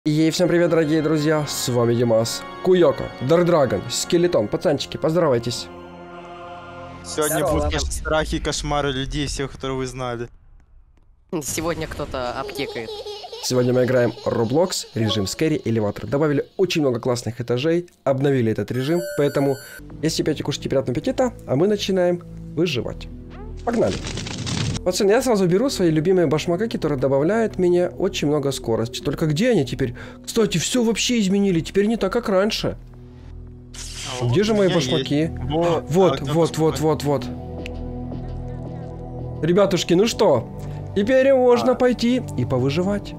И всем привет, дорогие друзья, с вами Димас, Куёко, Дардрагон, Скелетон, пацанчики, поздоровайтесь. Сегодня Здорово. будут страхи и кошмары людей, всех, которых вы знали. Сегодня кто-то аптекает. Сегодня мы играем Roblox, режим Scary Elevator. Добавили очень много классных этажей, обновили этот режим, поэтому если пейте, кушайте, приятного аппетита, а мы начинаем выживать. Погнали. Пацаны, я сразу беру свои любимые башмака, которые добавляют мне очень много скорости. Только где они теперь? Кстати, все вообще изменили, теперь не так, как раньше. Где же мои башмаки? Вот. Ребятушки, ну что? Теперь можно пойти и повыживать.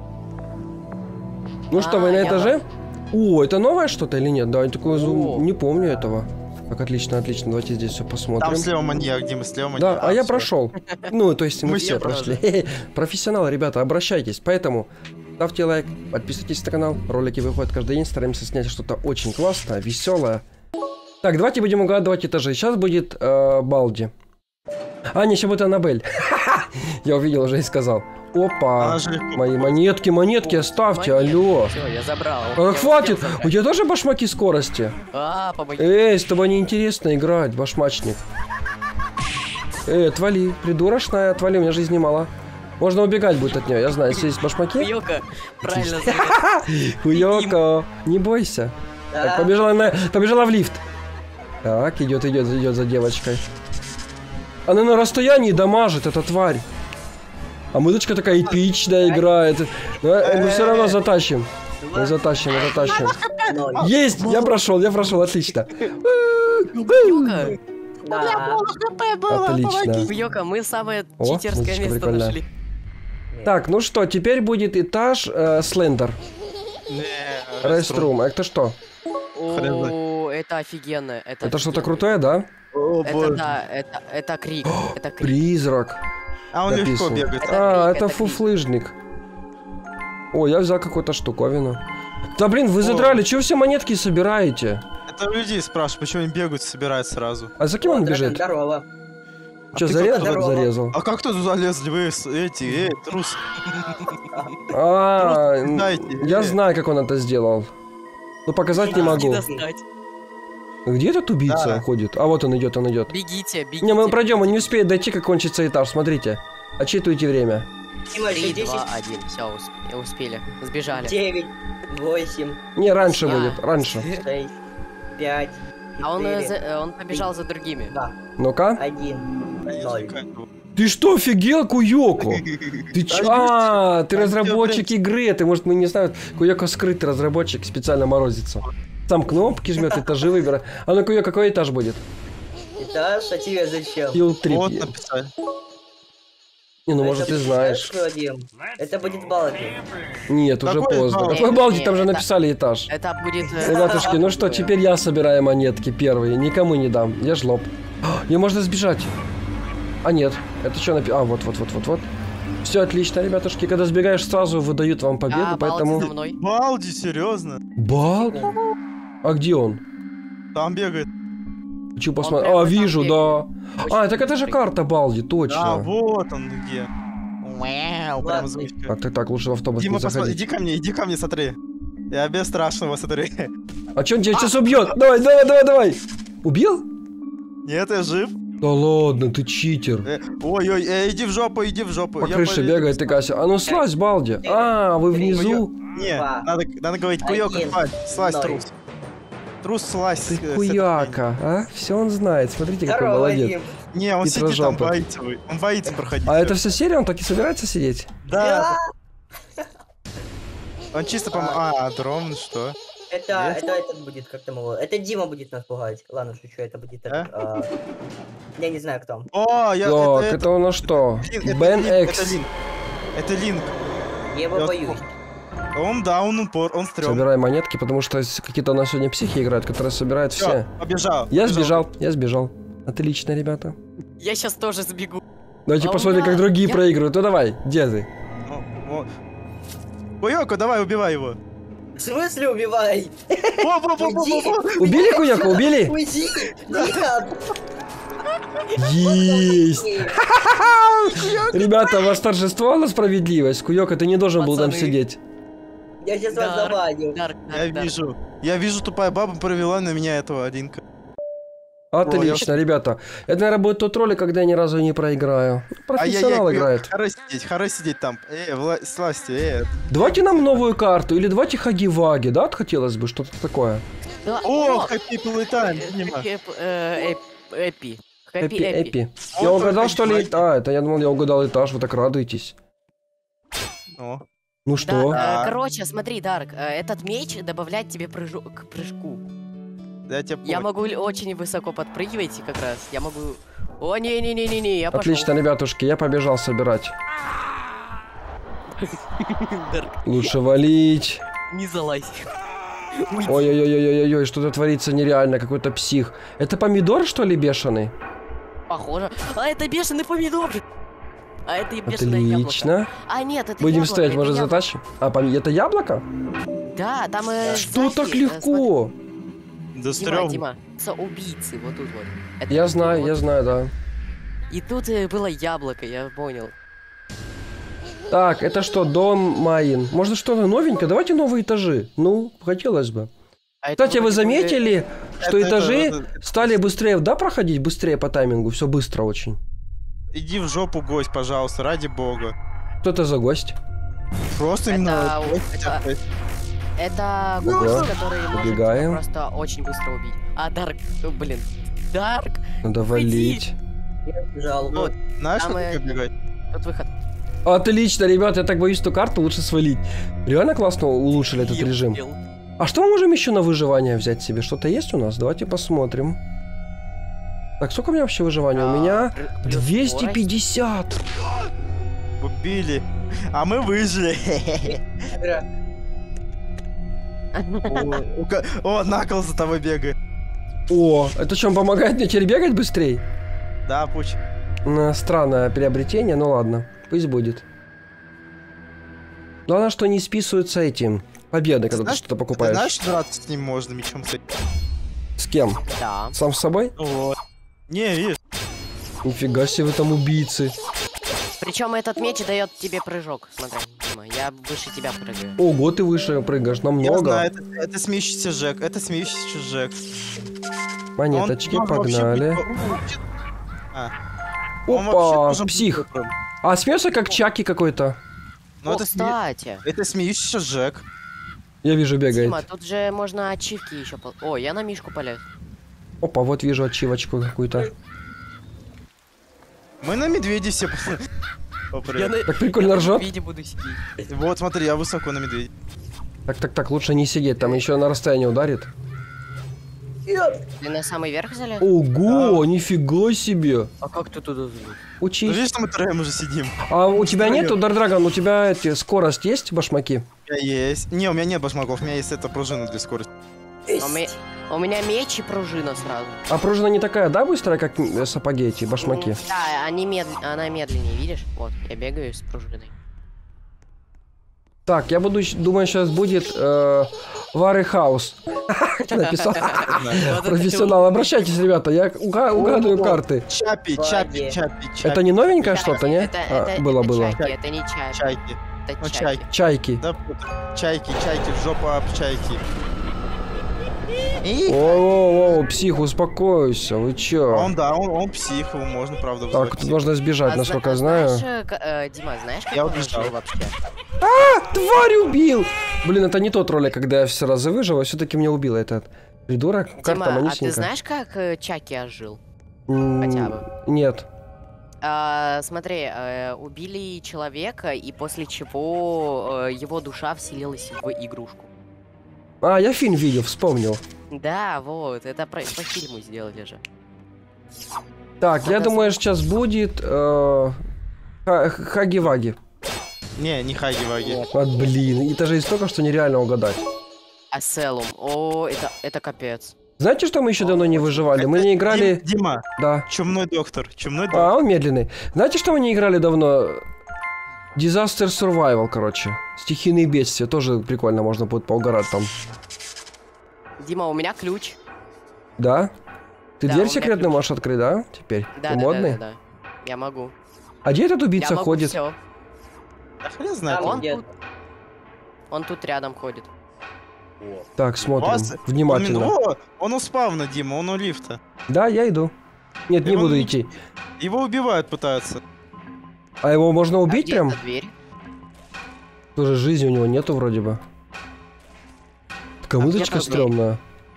Ну что, вы на этаже? О, это новое что-то или нет? Да, я такой не помню этого. Так, отлично, отлично. Давайте здесь все посмотрим. Там слева маньяк, Дима, слева маньяк. Да, а я прошел. Ну, то есть мы Мы все все прошли. Профессионалы, ребята, обращайтесь. Поэтому ставьте лайк, подписывайтесь на канал. Ролики выходят каждый день. Стараемся снять что-то очень классное, веселое. Так, давайте будем угадывать этажи. Сейчас будет Балди. А, не, сейчас будет Аннабель. Я увидел уже и сказал. Опа, мои монетки оставьте, алло. Все, я забрал. Хватит, у тебя тоже башмаки скорости? Помоги. Эй, с тобой неинтересно играть, башмачник. Отвали, придурочная, отвали, у меня жизни мало. Можно убегать будет от нее, я знаю, если есть башмаки. Куёко, правильно. Куёко, не бойся. Так, побежала в лифт. Так, идет за девочкой. Она на расстоянии дамажит, эта тварь. А музычка такая эпичная играет. Но мы все равно затащим. Мы затащим. Есть! Я прошел, отлично. Куёко, Отлично. Куёко, мы самое О, читерское музычка место прикольная. нашли. Так, ну что, теперь будет этаж Слендер. Реструм. Это что? О, это офигенно. Это что-то крутое, да? О, Это боже. да, это крик. Это крик. Призрак. А он легко написано. бегает. Это Это крик. фуфлыжник. О, я взял какую-то штуковину. Да блин, вы задрали, чего все монетки собираете? Это у людей спрашивают, почему они бегают, собирают сразу. А за кем он бежит? Здорово. Че, ты зарезал? как Зарезал. А как тут залезли вы, трус? Дайте. Я знаю, как он это сделал. Но показать не могу. Достать. Где этот убийца Да. ходит? А вот он идет. Бегите. Не, мы пройдем, он не успеет дойти, как кончится этаж. Смотрите. Отчитывайте время. 3, 2, 1. Все, успели. Сбежали. 9, 8, Не, раньше Я. будет, раньше. 6, 5, А он 4, он побежал за другими. 2, Ну-ка. 1, 0. Ты что, офигел, Куёко? Ты чё? А, ты разработчик игры. Ты, может, мы не знаем. Куёко скрытый разработчик, специально морозится. Сам кнопки жмет, этажи выбирает. А ну, Куёко, какой этаж будет? Этаж, а тебе зачем? Фил 3. Вот написали. Не, ну, может, Это ты знаешь. что, Вадим? Это будет Балди. Нет, уже Какой поздно. балди? Какой балди, там же Это- написали этаж. Это будет... Ребятушки, ну что, теперь я собираю монетки первые. Никому не дам. Я жлоб. Мне можно сбежать. А нет. Это что написано? А, вот. Все отлично, ребятушки. Когда сбегаешь, сразу выдают вам победу, Балди поэтому... за мной. Балди, серьезно? Балди? А где он? Там бегает. Хочу Он посмотреть. прямо А, там вижу, бегает. да. А, так это же карта Балди, А, точно. вот он где. Вау, прям Ладно. звучка. Так, лучше в автобус Дима, не заходить. иди ко мне, смотри. Я без страшного, смотри. А чё он тебя сейчас убьет? Давай. Убил? Нет, я жив. Да ладно, ты читер. Ой, иди в жопу. По крыше бегает ты, Кася. А ну слазь, Балди. А, вы внизу. Не, Два. надо говорить, Куёко, Один. слазь, Ноль. трус. Трус, слазь. Ты куяка, а? Все он знает. Смотрите, какой Здорово, молодец. Вадим. Не, он сидит там, Хитрожопый. боится. Он боится проходить. А это вся серия? Он так и собирается сидеть? Да. Он чисто дрон, что? Это этот будет, как там его... Это Дима будет нас пугать. Ладно, шучу, это будет... Я не знаю, кто. О, Так, это у нас что? Бен Экс. Это Линк. Я его боюсь. Он упор, он стрём. Собирай монетки, потому что какие-то у нас сегодня психи играют, которые собирают все. Всё, побежал. Я сбежал. Отлично, ребята. Я сейчас тоже сбегу. Давайте А посмотрим, ура! как другие Я- проигрывают. Ну давай, где ты? Куёко, давай, убивай его. В смысле убивай? Во. Убили Куяка, убили? Уйди! Нет! Есть! Ребята, ваше торжество на справедливость. Куёка, ты не должен был там Пацаны. сидеть. Я сейчас вас завалю. Я вижу, тупая баба провела на меня этого Алинка. Отлично, ребята. Это, наверное, будет тот ролик, когда я ни разу не проиграю. Профессионал играет. Хара сидеть там. Сласти, Давайте нам новую карту, или давайте Хаги-Ваги, да, хотелось бы, что-то такое. О, Happy People Time. Эпи. Эпи. Я угадал, что ли? А, это я думал, я угадал этаж, вы так радуетесь. Ну что? Короче, смотри, Дарк, этот меч добавляет тебе прыжок к прыжку. Я могу очень высоко подпрыгивать как раз. Я могу... О, не-не-не-не-не, я пошел. Отлично, ребятушки, я побежал собирать. Лучше валить. Не залазь. Ой-ой-ой-ой-ой, что-то творится нереально, какой-то псих. Это помидор, что ли, бешеный? Похоже. А это бешеный помидор. А это и бешеное яблоко. Отлично. А нет, это Будем яблоко, стоять, это может, яблоко. затащим? А, это яблоко? Да, там... Что так легко? Дима, убийцы, вот тут вот. Это Я вот знаю, тут я вот. знаю, да. И тут было яблоко, я понял. Так, это что, дом Маин? Может, что-то новенькое? Давайте новые этажи. Ну, хотелось бы. А Кстати, это вы вроде заметили, что этажи стали быстрее, да, проходить? Быстрее по таймингу, все быстро очень. Иди в жопу, гость, пожалуйста, ради бога. Что это за гость? Просто именно... Это Ага. гость, который Убегаем. может просто очень быстро убить. А, Дарк, блин. Дарк! Надо валить. Я бежал. Вот, Знаешь, там как бегать? тут выход. Отлично, ребят, я так боюсь, что карту лучше свалить. Реально классно улучшили этот режим. А что мы можем еще на выживание взять себе? Что-то есть у нас? Давайте посмотрим. Так, сколько у меня вообще выживания? У меня Плюс 250. Убили. А мы выжили. О, Накл за тобой бегает. О, это что, он помогает мне теперь бегать быстрее? Да, пусть. Странное приобретение, ну ладно, пусть будет. Главное, что не списываются этим победы, когда ты что-то Ты покупаешь. знаешь, что драться с ним можно мечом с этим? С кем? Да. Сам с собой? Вот. Не, видишь? Нифига себе вы там убийцы. Причем этот меч дает тебе прыжок. Смотри, Дима, я выше тебя прыгаю. Ого, ты выше прыгаешь, Я намного. знаю, это смеющийся Жек, это смеющийся Жек. Монеточки, Он вообще погнали. будет- он вообще Опа, должен быть псих. добрым. А смеется как Чаки какой-то. Ну, О, это, кстати. это смеющийся Жек. Я вижу, бегает. Дима, тут же можно ачивки еще... О, я на Мишку полез. Опа, вот вижу ачивочку какую-то. Мы на медведе все... О, привет. Так прикольно ржет. Виде буду сидеть. Вот, смотри, я высоко на медведе. Так, лучше не сидеть, там еще на расстоянии ударит. Ты на самый верх залез? Ого, нифига себе. А как ты туда залез? Ну, Учись. видишь, что мы троем уже сидим? А у тебя нету, Дардрагон, у тебя скорость есть, башмаки? У меня есть. Не, у меня нет башмаков, у меня есть эта пружина для скорости. У меня меч и пружина сразу. А пружина не такая, да, быстрая, как сапоги эти, башмаки? Да, она медленнее, видишь? Вот, я бегаю с пружиной. Так, я думаю, сейчас будет Вары Хаус. Написал. Профессионал, обращайтесь, ребята, я угадываю карты. Чапи. Это не новенькое что-то, не? Было. Чайки, это не чайки. Чайки. Это Ну, чайки. Чайки. Да, чайки, жопа об чайки. О, псих, успокойся, вы чё? Он псих, его можно, правда, Так, тут можно сбежать, насколько я знаю. Дима, знаешь, как Я он убежал. жил вообще? Тварь убил! Блин, это не тот ролик, когда я все разы выжил, а все-таки меня убил этот придурок. Карта Дима, а ты манюсенькая. знаешь, как Чаки ожил? Хотя бы. Нет. Смотри, убили человека, и после чего его душа вселилась в игрушку. Я фильм видел, вспомнил. Да, вот, это по фильму сделали же. Так, я думаю, сейчас будет Хаги-Ваги. Не Хаги-Ваги. Вот, блин, этажей столько, что нереально угадать. Аселум, это капец. Знаете, что мы еще давно не выживали? Мы не играли... Дима, Да. чумной доктор. Чумной доктор. Он медленный. Знаете, что мы не играли давно? Disaster Survival, короче. Стихийные бедствия. Тоже прикольно, можно будет поугарать там. Дима, у меня ключ. Да? Ты Да, дверь у меня секретную ключ. можешь открыть, да? Теперь? Да, Ты да, модный? да. Я могу. А где этот убийца Я могу ходит? всё. Да хрен знает. Он Где? тут. Он тут рядом ходит. Так, смотрим. Внимательно. Он у спавна, Дима, он у лифта. Да, я иду. Нет, не буду идти. Его убивают пытаются. А его можно убить где прям? эта дверь? Тоже жизни у него нету вроде бы. Такая музычка стрёмная.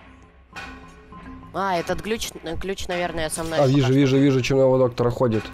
А, этот ключ, наверное, со мной. А, вижу, чумного доктора ходит.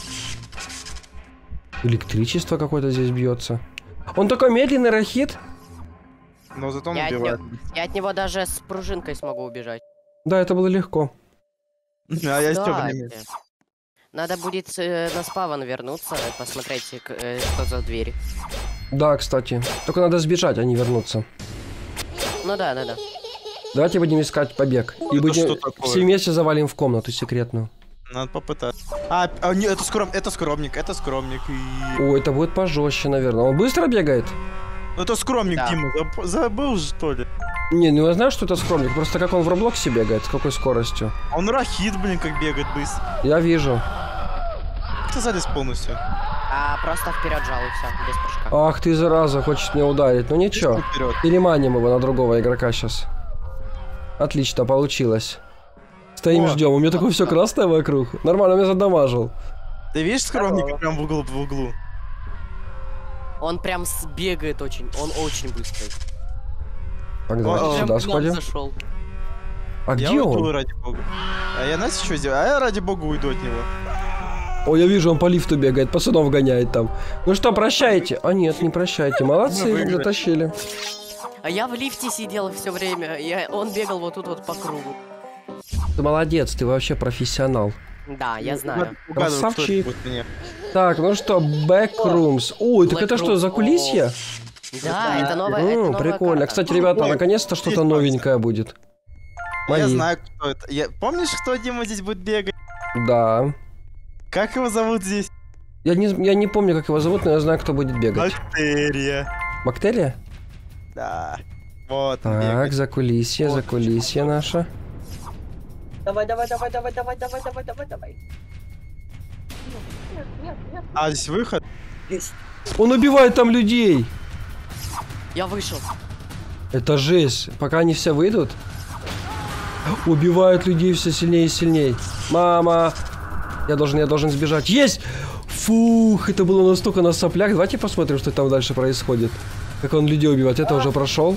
Электричество какое-то здесь бьется. Он такой медленный, Рахит. Но зато он убивает. Я от него даже с пружинкой смогу убежать. Да, это было легко. А я стёблями. Надо будет на спавн вернуться, посмотреть, что за дверь. Да, кстати. Только надо сбежать, а не вернуться. Ну да. Давайте будем искать побег. И будем все вместе завалим в комнату секретную. Надо попытаться. Нет, это скромник. О, это будет пожестче, наверное. Он быстро бегает? Ну это скромник, да. Дима, забыл что ли? Не, ну я знаю, что это скромник. Просто как он в Роблоксе бегает, с какой скоростью. Он Рахит, блин, как бегает быстро. Я вижу. Ты залез полностью. Просто вперед жал и все, без прыжка. Ах ты, зараза, хочет меня ударить. Ну ничего. Переманим его на другого игрока сейчас. Отлично, получилось. Стоим, ждем. У меня такое все красное вокруг. Нормально, меня задамажил. Ты видишь скромника прям в углу? Он прям бегает очень. Он очень быстрый. Погнали, сюда сходим. Зашел. А где он? Ради бога. А я, знаете, что сделаю? А я ради бога уйду от него. О, я вижу, он по лифту бегает, пацанов гоняет там. Ну что, прощайте? А нет, не прощайте. Молодцы, затащили. А я в лифте сидел все время. Он бегал вот тут вот по кругу. Ты молодец, ты вообще профессионал. Да, я знаю. Красавчик. Так, ну что, Backrooms. Ой, так это что, за кулисье? Да, это новая. Прикольно. Кстати, ребята, наконец-то что-то новенькое будет. Я знаю, кто это. Помнишь, кто, Дима, здесь будет бегать? Да. Как его зовут здесь? Я не помню, как его зовут, но я знаю, кто будет бегать. Бактерия. Бактерия? Да. Вот. Так, закулисье наше. Давай. А, здесь выход? Он убивает там людей. Я вышел. Это жесть. Пока они все выйдут, убивают людей все сильнее и сильнее. Мама! Я должен сбежать. Есть! Фух, это было настолько на соплях. Давайте посмотрим, что там дальше происходит. Как он людей убивает. Это уже прошел.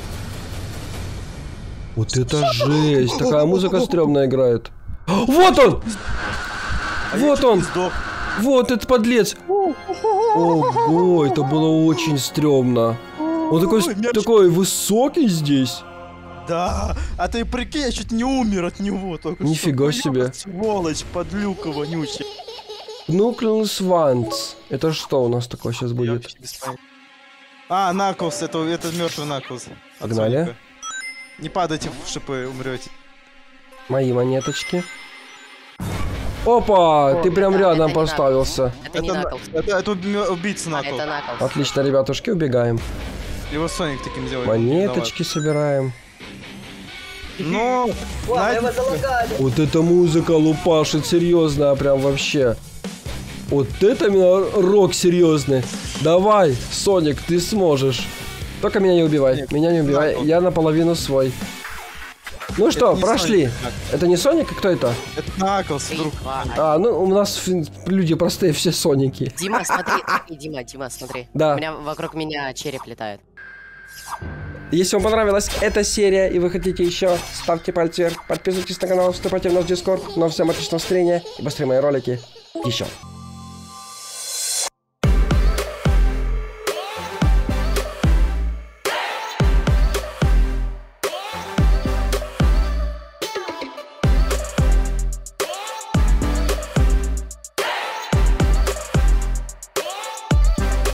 Вот это жесть. Такая музыка стрёмная играет. Вот он! Вот он! Вот этот подлец! Ого, это было очень стрёмно. Он такой высокий здесь. Да, а ты прикинь, я чуть не умер от него только. Нифига себе. Сволочь, подлюка вонючая. Nucleus Vance. Это что у нас такое сейчас будет? А, Наклз, это мертвый Наклз. Погнали. Не падайте в шипы, умрете. Мои монеточки. Опа, ты прям рядом поставился. Это не Наклз. Это убийца Наклз. Это Наклз. Отлично, ребятушки, убегаем. Его Соник таким делает. Монеточки собираем. Ну, вот эта музыка лупашит серьезно, прям вообще. Вот это именно рок серьезный. Давай, Соник, ты сможешь. Только меня не убивай. Меня не убивай. Я наполовину свой. Ну что, прошли. Это не Соник, а кто это? Это Наклз, друг. А, ну у нас люди простые, все Соники. Дима, смотри, Дима, смотри. Да. Вокруг меня череп летает. Если вам понравилась эта серия и вы хотите еще, ставьте пальцы вверх, подписывайтесь на канал, вступайте в наш Discord. Ну а всем отличного настроения и быстрее мои ролики еще.